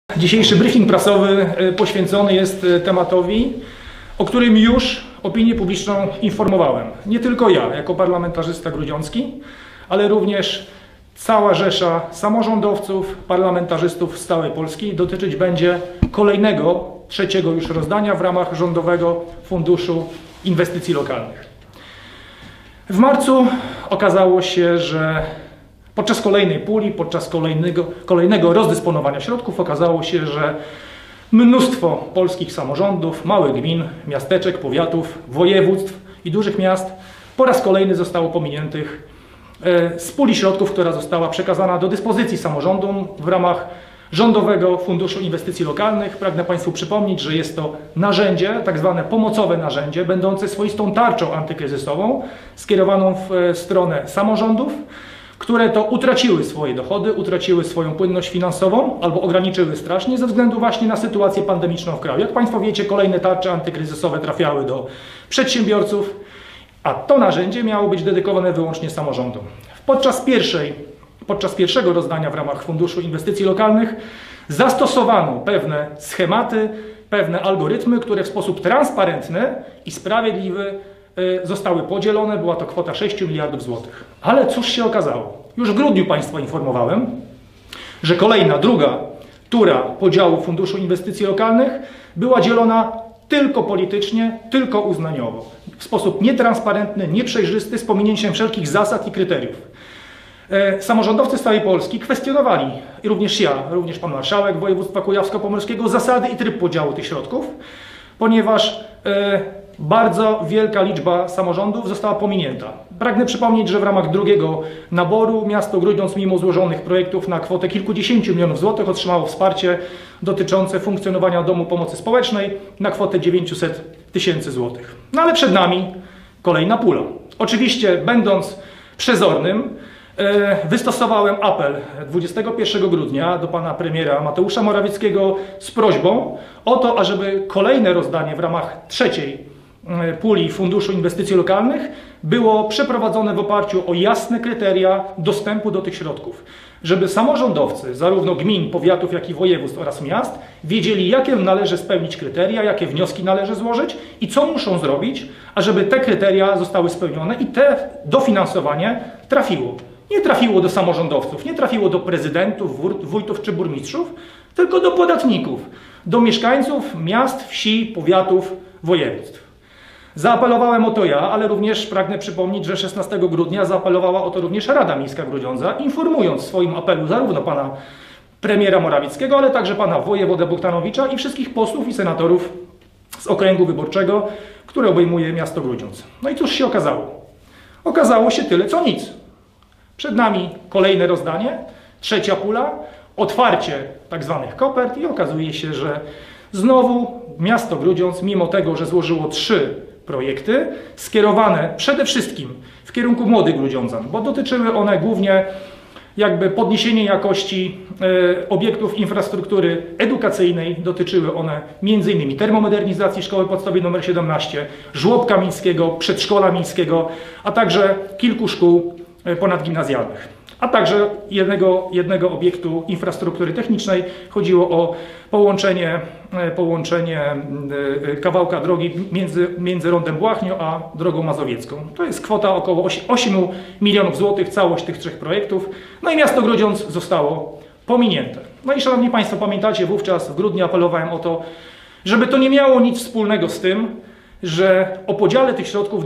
Dzisiejszy briefing prasowy poświęcony jest tematowi, o którym już opinię publiczną informowałem. Nie tylko ja, jako parlamentarzysta grudziącki, ale również cała rzesza samorządowców, parlamentarzystów z całej Polski. Dotyczyć będzie kolejnego, trzeciego już rozdania w ramach Rządowego Funduszu Inwestycji Lokalnych. W marcu okazało się, że podczas kolejnej puli, podczas kolejnego rozdysponowania środków okazało się, że mnóstwo polskich samorządów, małych gmin, miasteczek, powiatów, województw i dużych miast po raz kolejny zostało pominiętych z puli środków, która została przekazana do dyspozycji samorządom w ramach Rządowego Funduszu Inwestycji Lokalnych. Pragnę Państwu przypomnieć, że jest to narzędzie, tak zwane pomocowe narzędzie, będące swoistą tarczą antykryzysową, skierowaną w stronę samorządów, które to utraciły swoje dochody, utraciły swoją płynność finansową albo ograniczyły strasznie ze względu właśnie na sytuację pandemiczną w kraju. Jak Państwo wiecie, kolejne tarcze antykryzysowe trafiały do przedsiębiorców, a to narzędzie miało być dedykowane wyłącznie samorządom. Podczas pierwszego rozdania w ramach Funduszu Inwestycji Lokalnych zastosowano pewne schematy, pewne algorytmy, które w sposób transparentny i sprawiedliwy zostały podzielone. Była to kwota 6 miliardów złotych. Ale cóż się okazało? Już w grudniu Państwa informowałem, że druga tura podziału Funduszu Inwestycji Lokalnych była dzielona tylko politycznie, tylko uznaniowo. W sposób nietransparentny, nieprzejrzysty, z pominięciem wszelkich zasad i kryteriów. Samorządowcy z całej Polski kwestionowali, i również ja, również pan marszałek województwa kujawsko-pomorskiego, zasady i tryb podziału tych środków, ponieważ bardzo wielka liczba samorządów została pominięta. Pragnę przypomnieć, że w ramach drugiego naboru miasto Grudziądz, mimo złożonych projektów na kwotę kilkudziesięciu milionów złotych, otrzymało wsparcie dotyczące funkcjonowania Domu Pomocy Społecznej na kwotę 900 tysięcy złotych. No ale przed nami kolejna pula. Oczywiście, będąc przezornym, wystosowałem apel 21 grudnia do pana premiera Mateusza Morawieckiego z prośbą o to, ażeby kolejne rozdanie w ramach trzeciej puli Funduszu Inwestycji Lokalnych było przeprowadzone w oparciu o jasne kryteria dostępu do tych środków. Żeby samorządowcy, zarówno gmin, powiatów, jak i województw oraz miast, wiedzieli, jakie należy spełnić kryteria, jakie wnioski należy złożyć i co muszą zrobić, ażeby te kryteria zostały spełnione i te dofinansowanie trafiło. Nie trafiło do samorządowców, nie trafiło do prezydentów, wójtów czy burmistrzów, tylko do podatników, do mieszkańców miast, wsi, powiatów, województw. Zaapelowałem o to ja, ale również pragnę przypomnieć, że 16 grudnia zaapelowała o to również Rada Miejska Grudziądza, informując w swoim apelu zarówno pana premiera Morawieckiego, ale także pana wojewodę Bogdanowicza i wszystkich posłów i senatorów z okręgu wyborczego, który obejmuje miasto Grudziądz. No i cóż się okazało? Okazało się tyle co nic. Przed nami kolejne rozdanie, trzecia pula, otwarcie tak zwanych kopert i okazuje się, że znowu miasto Grudziądz, mimo tego, że złożyło 3 projekty, skierowane przede wszystkim w kierunku młodych grudziądzan, bo dotyczyły one głównie podniesienia jakości obiektów infrastruktury edukacyjnej, dotyczyły one m.in. termomodernizacji Szkoły Podstawowej nr 17, żłobka miejskiego, przedszkola miejskiego, a także kilku szkół ponadgimnazjalnych, a także jednego obiektu infrastruktury technicznej. Chodziło o połączenie kawałka drogi między Rondem Błachnio a drogą mazowiecką. To jest kwota około 8 milionów złotych, całość tych 3 projektów. No i miasto Grudziądz zostało pominięte. No i szanowni Państwo, pamiętacie, wówczas w grudniu apelowałem o to, żeby to nie miało nic wspólnego z tym, że o podziale tych środków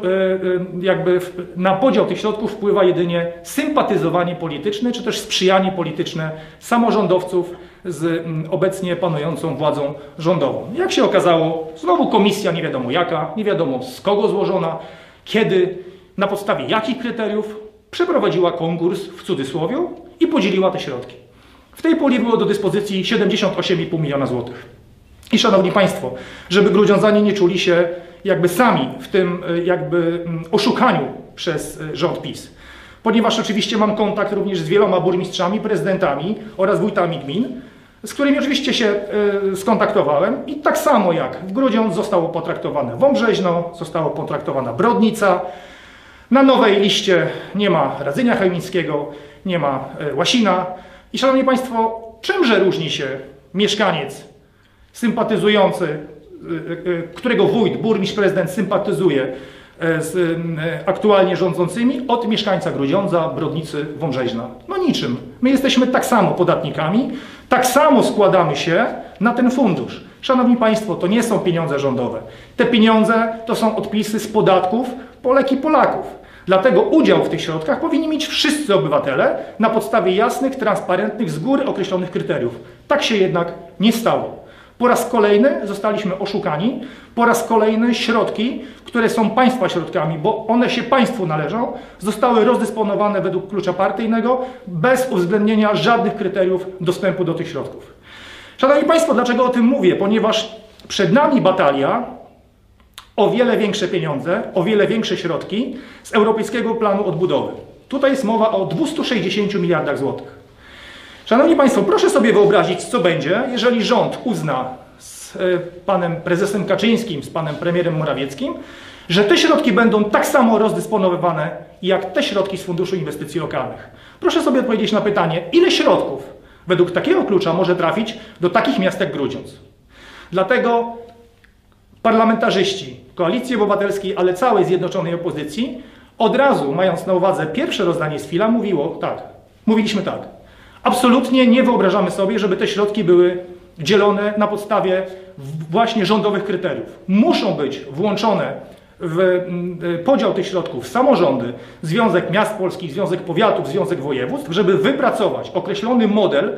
na podział tych środków wpływa jedynie sympatyzowanie polityczne, czy też sprzyjanie polityczne samorządowców z obecnie panującą władzą rządową. Jak się okazało, znowu komisja nie wiadomo jaka, nie wiadomo z kogo złożona, kiedy, na podstawie jakich kryteriów przeprowadziła konkurs w cudzysłowie i podzieliła te środki. W tej puli było do dyspozycji 78,5 miliona złotych. I szanowni Państwo, żeby grudziądzanie nie czuli się sami w tym oszukaniu przez rząd PiS. Ponieważ oczywiście mam kontakt również z wieloma burmistrzami, prezydentami oraz wójtami gmin, z którymi oczywiście się skontaktowałem i tak samo jak w Grudziądz zostało potraktowane Wąbrzeźno, zostało potraktowana Brodnica. Na nowej liście nie ma Radzynia Chełmińskiego, nie ma Łasina. I szanowni Państwo, czymże różni się mieszkaniec sympatyzujący, którego wójt, burmistrz, prezydent sympatyzuje z aktualnie rządzącymi, od mieszkańca Grudziądza, Brodnicy, Wąbrzeźna? No niczym. My jesteśmy tak samo podatnikami, tak samo składamy się na ten fundusz. Szanowni Państwo, to nie są pieniądze rządowe. Te pieniądze to są odpisy z podatków Polek i Polaków. Dlatego udział w tych środkach powinni mieć wszyscy obywatele na podstawie jasnych, transparentnych, z góry określonych kryteriów. Tak się jednak nie stało. Po raz kolejny zostaliśmy oszukani, po raz kolejny środki, które są państwa środkami, bo one się państwu należą, zostały rozdysponowane według klucza partyjnego, bez uwzględnienia żadnych kryteriów dostępu do tych środków. Szanowni Państwo, dlaczego o tym mówię? Ponieważ przed nami batalia o wiele większe pieniądze, o wiele większe środki z Europejskiego Planu Odbudowy. Tutaj jest mowa o 260 miliardach złotych. Szanowni Państwo, proszę sobie wyobrazić, co będzie, jeżeli rząd uzna z panem prezesem Kaczyńskim, z panem premierem Morawieckim, że te środki będą tak samo rozdysponowywane, jak te środki z Funduszu Inwestycji Lokalnych. Proszę sobie odpowiedzieć na pytanie, ile środków według takiego klucza może trafić do takich miast jak Grudziądz. Dlatego parlamentarzyści Koalicji Obywatelskiej, ale całej zjednoczonej opozycji, od razu, mając na uwadze pierwsze rozdanie z FIL-a, mówiliśmy tak. Absolutnie nie wyobrażamy sobie, żeby te środki były dzielone na podstawie właśnie rządowych kryteriów. Muszą być włączone w podział tych środków samorządy, Związek Miast Polskich, Związek Powiatów, Związek Województw, żeby wypracować określony model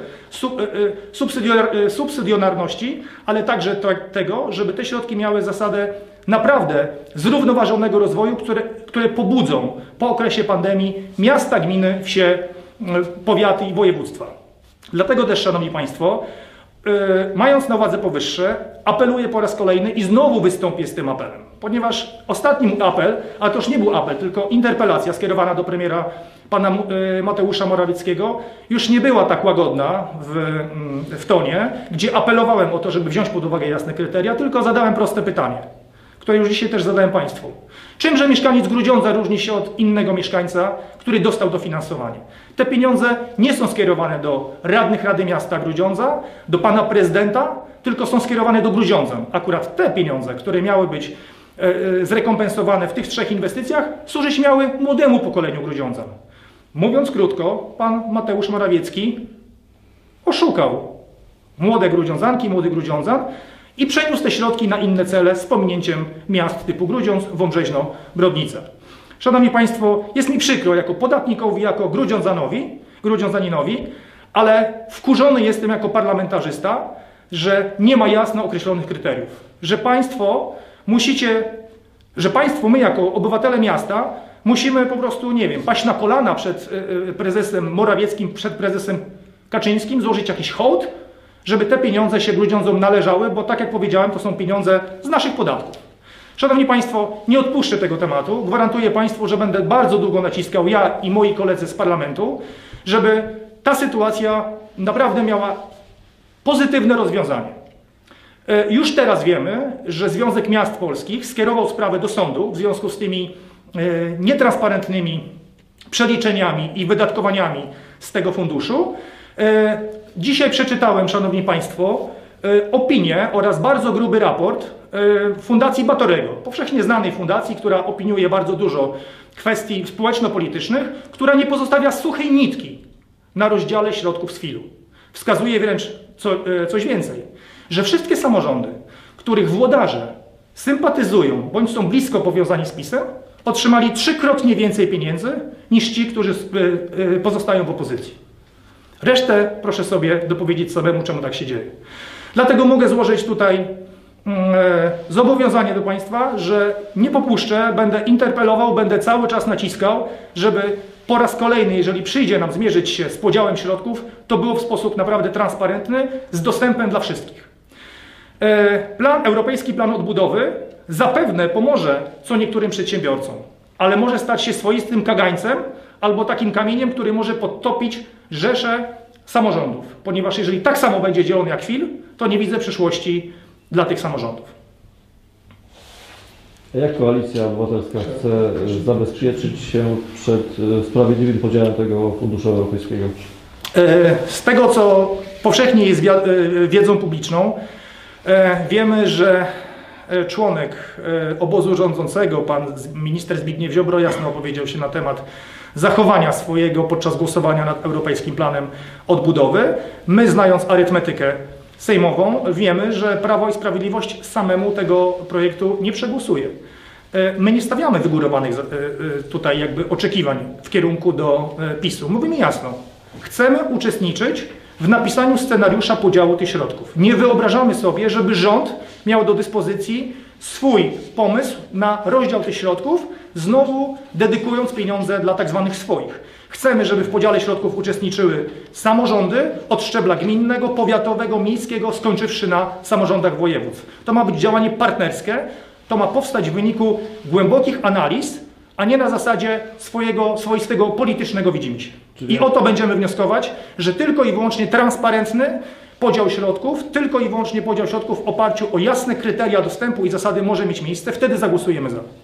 subsydiarności, ale także tego, żeby te środki miały zasadę naprawdę zrównoważonego rozwoju, które pobudzą po okresie pandemii miasta, gminy, wsie, powiaty i województwa. Dlatego też, Szanowni Państwo, mając na uwadze powyższe, apeluję po raz kolejny i znowu wystąpię z tym apelem, ponieważ ostatni apel, ale to już nie był apel, tylko interpelacja skierowana do premiera pana Mateusza Morawieckiego, już nie była tak łagodna w tonie, gdzie apelowałem o to, żeby wziąć pod uwagę jasne kryteria, tylko zadałem proste pytanie, które już dzisiaj też zadałem Państwu. Czymże mieszkaniec Grudziądza różni się od innego mieszkańca, który dostał dofinansowanie? Te pieniądze nie są skierowane do radnych Rady Miasta Grudziądza, do pana prezydenta, tylko są skierowane do Grudziądzan. Akurat te pieniądze, które miały być zrekompensowane w tych 3 inwestycjach, służyć miały młodemu pokoleniu Grudziądzan. Mówiąc krótko, pan Mateusz Morawiecki oszukał młode Grudziądzanki, młodych Grudziądzan i przeniósł te środki na inne cele z pominięciem miast typu Grudziądz, Wąbrzeźno, Brodnica. Szanowni Państwo, jest mi przykro jako podatnikowi, jako grudziądzaninowi, ale wkurzony jestem jako parlamentarzysta, że nie ma jasno określonych kryteriów. Że Państwo, my jako obywatele miasta musimy po prostu, nie wiem, paść na kolana przed prezesem Morawieckim, przed prezesem Kaczyńskim, złożyć jakiś hołd, żeby te pieniądze się Grudziądzom należały, bo tak jak powiedziałem, to są pieniądze z naszych podatków. Szanowni Państwo, nie odpuszczę tego tematu. Gwarantuję Państwu, że będę bardzo długo naciskał, ja i moi koledzy z parlamentu, żeby ta sytuacja naprawdę miała pozytywne rozwiązanie. Już teraz wiemy, że Związek Miast Polskich skierował sprawę do sądu w związku z tymi nietransparentnymi przeliczeniami i wydatkowaniami z tego funduszu. Dzisiaj przeczytałem, Szanowni Państwo, opinię oraz bardzo gruby raport Fundacji Batorego, powszechnie znanej fundacji, która opiniuje bardzo dużo kwestii społeczno-politycznych, która nie pozostawia suchej nitki na rozdziale środków z FIL-u. Wskazuje wręcz coś więcej, że wszystkie samorządy, których włodarze sympatyzują bądź są blisko powiązani z PiS-em, otrzymali 3-krotnie więcej pieniędzy niż ci, którzy pozostają w opozycji. Resztę proszę sobie dopowiedzieć samemu, czemu tak się dzieje. Dlatego mogę złożyć tutaj zobowiązanie do Państwa, że nie popuszczę, będę interpelował, będę cały czas naciskał, żeby po raz kolejny, jeżeli przyjdzie nam zmierzyć się z podziałem środków, to było w sposób naprawdę transparentny, z dostępem dla wszystkich. Europejski Plan Odbudowy zapewne pomoże co niektórym przedsiębiorcom, ale może stać się swoistym kagańcem albo takim kamieniem, który może podtopić rzesze samorządów, ponieważ jeżeli tak samo będzie dzielony jak FIL, to nie widzę przyszłości dla tych samorządów. Jak Koalicja Obywatelska chce zabezpieczyć się przed sprawiedliwym podziałem tego funduszu europejskiego? Z tego, co powszechnie jest wiedzą publiczną. Wiemy, że członek obozu rządzącego, pan minister Zbigniew Ziobro, jasno opowiedział się na temat zachowania swojego podczas głosowania nad Europejskim Planem Odbudowy. My, znając arytmetykę sejmową, wiemy, że Prawo i Sprawiedliwość samemu tego projektu nie przegłosuje. My nie stawiamy wygórowanych tutaj jakby oczekiwań w kierunku do PiS-u. Mówimy jasno, chcemy uczestniczyć w napisaniu scenariusza podziału tych środków. Nie wyobrażamy sobie, żeby rząd miał do dyspozycji swój pomysł na rozdział tych środków, znowu dedykując pieniądze dla tak zwanych swoich. Chcemy, żeby w podziale środków uczestniczyły samorządy od szczebla gminnego, powiatowego, miejskiego, skończywszy na samorządach województw. To ma być działanie partnerskie, to ma powstać w wyniku głębokich analiz, a nie na zasadzie swoistego politycznego widzimisię. I o to będziemy wnioskować, że tylko i wyłącznie transparentny podział środków, tylko i wyłącznie podział środków w oparciu o jasne kryteria dostępu i zasady może mieć miejsce, wtedy zagłosujemy za.